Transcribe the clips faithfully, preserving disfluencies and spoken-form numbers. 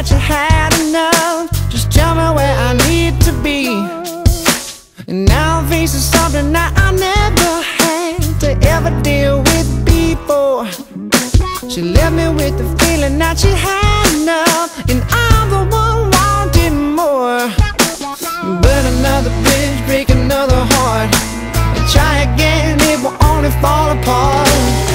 that you had enough. Just tell me where I need to be. And now I'm facing something that I never had to ever deal with before. She left me with the feeling that she had enough, and I'm the one wanting more. Burn another bridge, break another heart, and try again, it will only fall apart.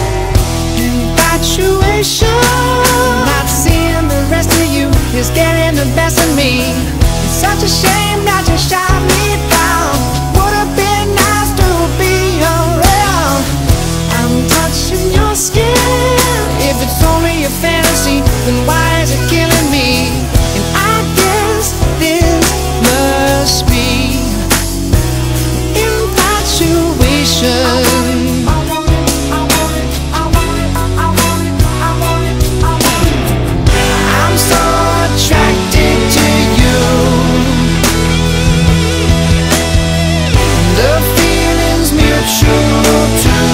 Infatuation, not seeing the rest of you is getting the best of me. It's such a shame that you shot me down. Would've been nice to be around. I'm touching your skin. If it's only a fantasy, then why is it killing me? And I guess this must be infatuation. I'm so attracted to you. The feeling's mutual too.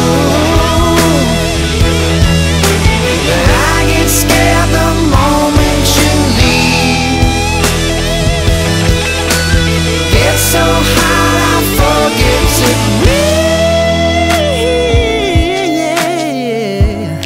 I get scared the moment you leave. Get so high I forget to breathe.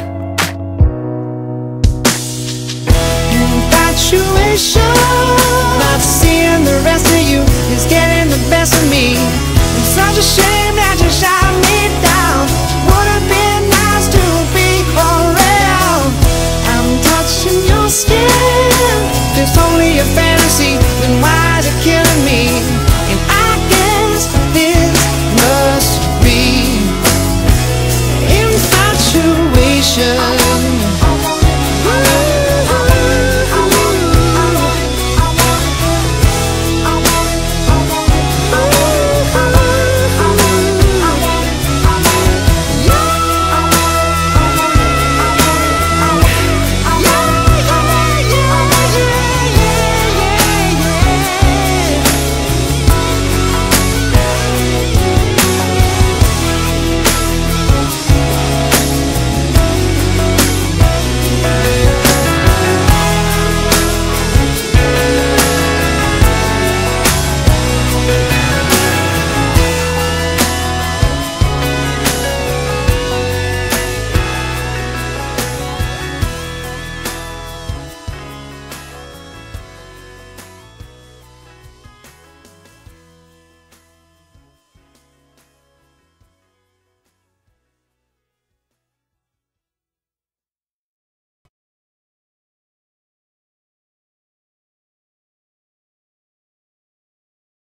Infatuation, not seeing the rest of you is getting the best of me. It's such a shame that you shot me down. Would've been nice to be around. I'm touching your skin. If it's only a fantasy, then why is it killing me?